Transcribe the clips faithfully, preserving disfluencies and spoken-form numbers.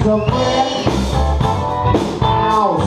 a brick house.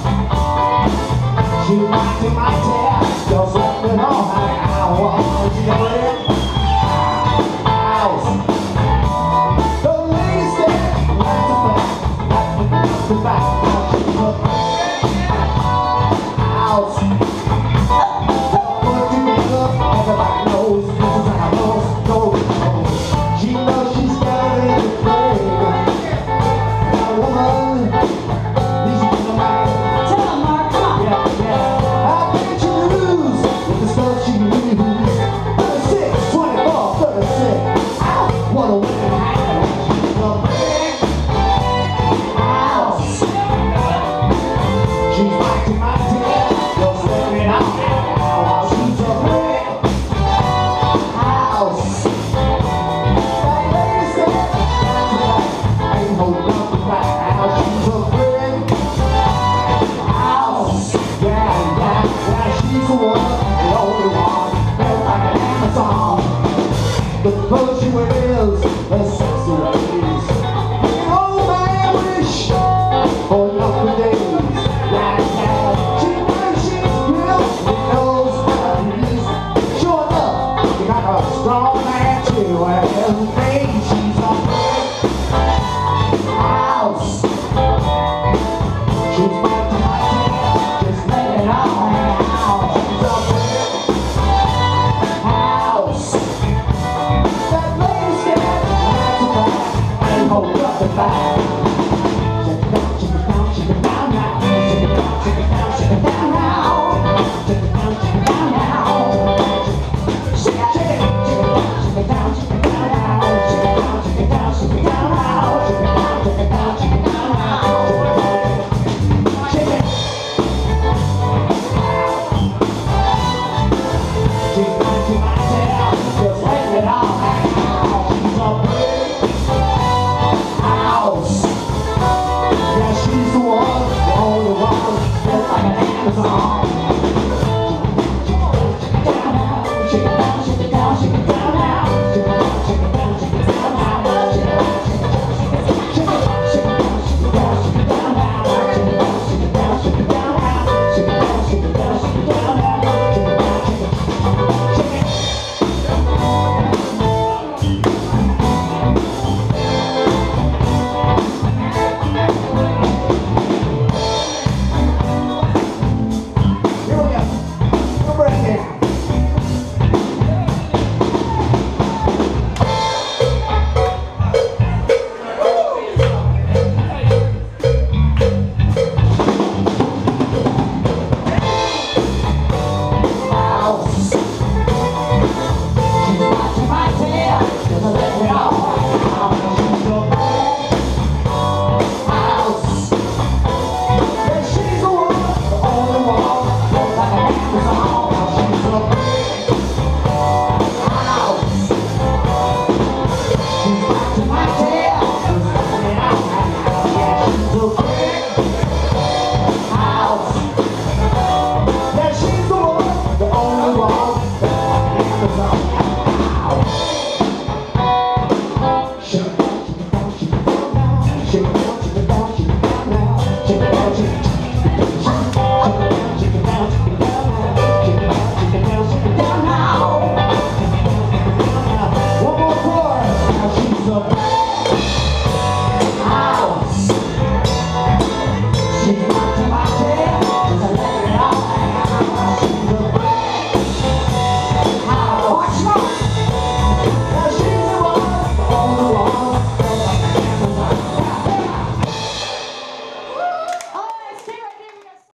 She might be my dad, just let me know how I want. She's a brick house. The lady said, like the back, like the back. She's a brick house. Well, put together, everybody knows this is how it goes, goes, goes. She knows she's got it to play. A woman needs to be a man. Tell him, Mark, come on. Yeah, yeah. How can she lose with the stuff she uses? thirty-six, twenty-four, thirty-six. Ow, what a winning hand. She's a brick house. She's back to my tail, just let me know how she's a brick house. That lady said, I ain't holding up the back house. She's a brick house. Yeah, yeah, yeah, she's the one, the only one, built like an Amazon. The clothes she wears, her sexy ways. The old man wish for younger days. Yeah, yeah, she knows she's built, she knows how to use. Sure enough, you got a strong man too, and every day she